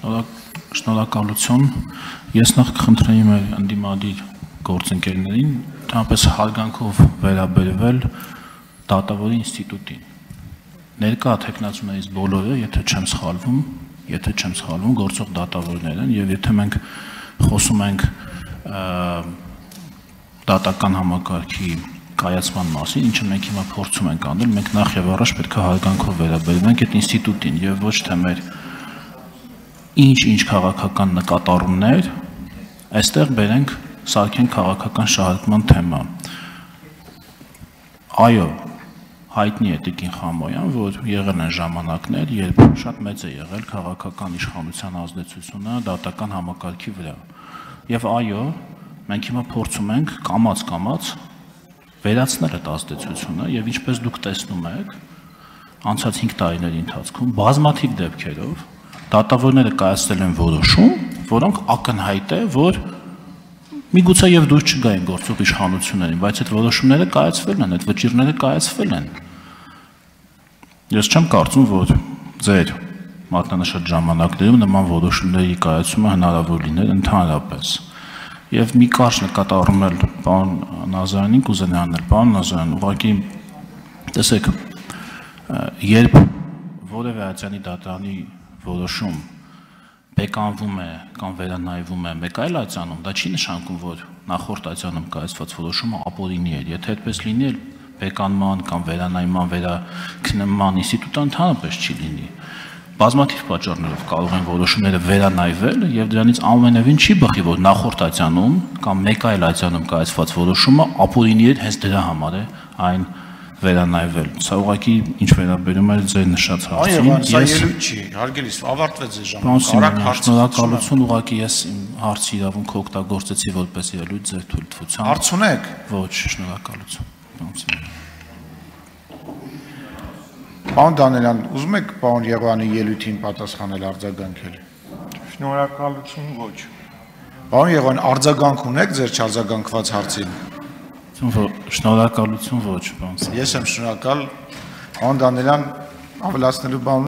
Շնորհակալություն։ Ես նախ կխնդրեի մեր ընդդիմադիր գործընկերներին ընդհանրապես հարգանքով վերաբերվել դատավորի ինստիտուտին։ Ներկա թեկնածուներից բոլորը, եթե չեմ սխալվում, գործող դատավորներ են, եւ եթե մենք խոսում ենք դատական համակարգի կայացման մասին, ինչը մենք հիմա փորձում ենք անել, մենք նախ եւ առաջ պետք է հարգանքով վերաբերվենք այդ ինստիտուտին եւ ոչ թե մեր ինչ քաղաքական նկատառումներ այստեղ բերենք սարքենք քաղաքական շահարկման թեմա։ Այո, հայտնի է Տիկին Խամոյան, որ եղել են ժամանակներ, երբ շատ մեծ է եղել քաղաքական իշխանության ազդեցությունը դատական համակարգի վրա։ Եվ այո, մենք հիմա փորձում ենք կամաց վերացնել այդ ազդեցությունը եւ ինչպես դուք տեսնում եք, անցած 5 տարիների ընթացքում բազմաթիվ դեպքերով դատավորները կայացրել են որոշում, որոնք ակնհայտ է, որ միգուցե եւ դուրս չգային գործող իշխանություններին, բայց այդ որոշումները կայացվել են, այդ վճիրները կայացվել են։ Ես չեմ կարծում, որ ձեր մատնանշած ժամանակներում նման որոշումների կայացումը հնարավոր լիներ ընդհանրապես։ Եվ մի կարճ նկատառում էլ պարոն Նազարյանին կուզենայի անել, պարոն Նազարյան, ուղղակի տեսեք, երբ որևէ ատյանի դատարանի որոշում բեկանվում է կամ վերանայվում է մեկ այլ ատյանում, դա չի նշանակում, որ նախորդ ատյանում կայացված որոշումը ապօրինի էր։ Եթե այդպես լինի, բեկանման կամ վերանայման, վերաքննման ինստիտուտը ընդհանրապես չի լինի։ Բազմաթիվ պատճառներով կարող են որոշումները վերանայվել եւ դրանից ամենևին չի բխի, որ նախորդ ատյանում կամ մեկ այլ ատյանում կայացված որոշումը ապօրինի էր, հենց դրա համար է այն վերանայվել։ Սա ուղղակի ինչ վերաբերում է ձեր նշած հարցին։ Այո, սա ելույթ չի, հարգելիս, ավարտվեց այս ժամանակը։ Շնորհակալություն, ուղղակի ես իմ հարցի իրավունքը օգտագործեցի որպես ելույթ ձեր թույլտվությամբ։ Հարց ունեք։ Ոչ, շնորհակալություն։ Պարոն Դանելյան, ուզում եք պարոն Եղոյանի ելույթին պատասխանել, արձագանքել։ Շնորհակալություն, ոչ։ Պարոն Եղոյան, արձագանք ունեք ձեր չարձագանքված հարցին։ Շնորհակալություն, ոչ, պարոն։ Ես եմ շնորհակալ, պարոն Դանելյան, ավելացնելու բան